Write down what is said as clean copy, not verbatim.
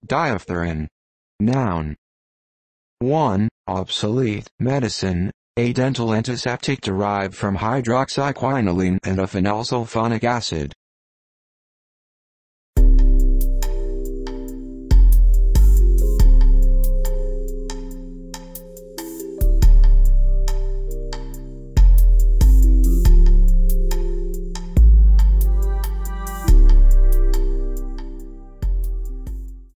Diaphtherin. Noun. 1. Obsolete. Medicine, a dental antiseptic derived from hydroxyquinoline and a phenylsulfonic acid.